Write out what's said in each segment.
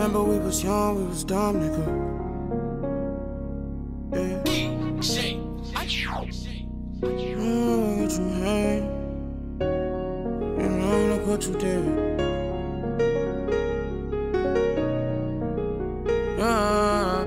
remember we was young, we was dumb, nigga. Yeah. Get you hang. You know, look what you did. Yeah.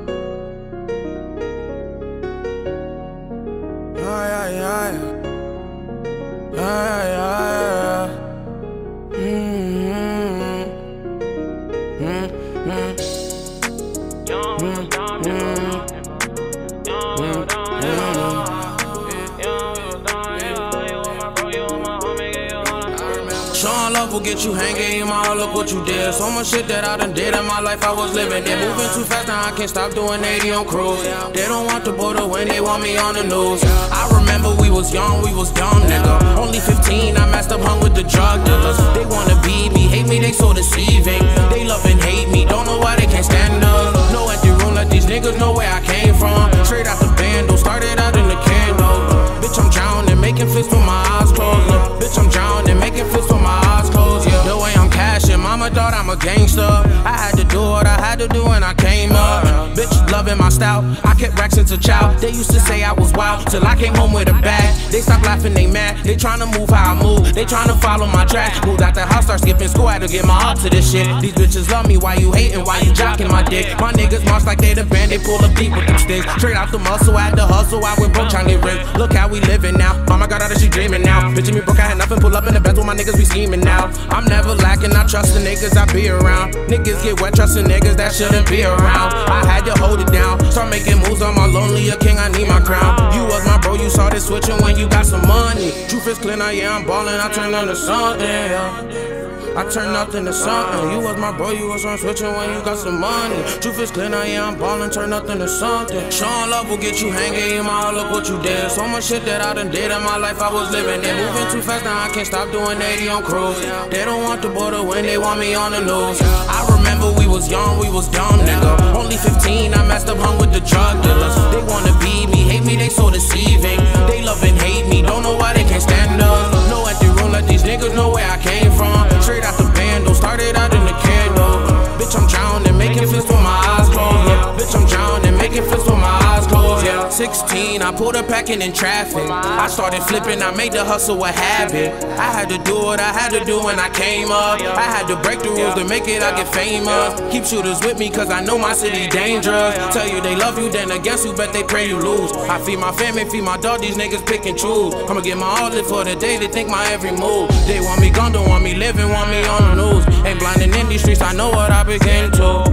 Showing love will get you hanging, ma, look what you did. So much shit that I done did in my life, I was living it. Moving too fast, now I can't stop doing 80 on cruise. They don't want the border when they want me on the news. I remember we was young, we was dumb, nigga. Only 15, I messed up, hung with the drug dealers. They wanna be me, hate me, they so deceiving. They love and hate me, don't know why they can't stand up. No empty room, let these niggas know where I came from. Straight out the bando, started out in the candle. Bitch, I'm drowning, making fists with my eyes closed. Bitch, I'm drowning, making fists with my eyes closed. Yeah, the way I'm cashing, mama thought I'm a gangster. I had to do what I had to do when I came up. Bitch, loving my style, I kept racks into chow. They used to say I was wild, till I came home with a bag. They stopped laughing, they mad. They tryna move how I move, they tryna follow my track. Moved out the house, start skipping school, had to get my heart to this shit. These bitches love me, why you hating, why you jocking my dick? My niggas march like they the band, they pull up deep with them sticks. Straight out the muscle, I had to hustle, I went broke tryna get rich. Look how we living now, mama got out and she dreaming now. Bitch, me broke, I had nothing, pull up in the bed with my niggas, we scheming now. I'm never lacking, I trust the niggas I be around. Niggas get wet, trusting niggas that shouldn't be around. I had to hold it down, start making moves, I'm a lonely, a king, I need my crown. You was my bro, you started switching when you got some money. Truth is clear now, yeah, I'm ballin', I turned into something, yeah. I turned nothing to something. You was my bro, you was on switching when you got some money. Truth is clear now, yeah, I'm ballin', turn nothing to something. Showing love will get you hanging, ma, look what you did. So much shit that I done did in my life, I was living it. Moving too fast, now I can't stop doing 80 on cruise. They don't want the border when they want me on the news. I remember we was young, we was dumb, nigga. Only 15, I messed up, hung with the drug dealers. They wanna be me, hate me, they so deceiving. They love and hate me, don't know why they can't stand up. No empty room, let these niggas know where I came from. Straight out the bando, started out in the candle. Bitch, I'm drowning, making fists with my eyes closed. Yeah. Bitch, I'm drowning, making fists with my eyes closed. Yeah. 16, I pulled up packing in traffic. I started flipping, I made the hustle a habit. I had to do what I had to do when I came up. I had to break the rules to make it, I get famous. Keep shooters with me, cause I know my city dangerous. Tell you they love you, then against you, bet they pray you lose. I feed my family, feed my dog, these niggas pick and choose. I'ma get my all in for the day, they think my every move. They want me gone, don't want me living, want me on the news. Ain't blinding in these streets, I know what I became to.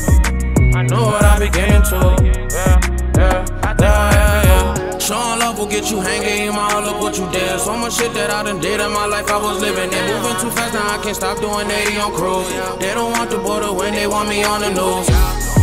I know what I became to. Yeah. Showing love will get you hanging, ma, look what you did. So much shit that I done did in my life, I was living it. Moving too fast, now I can't stop doing 80 on cruise. They don't want the border when they want me on the news.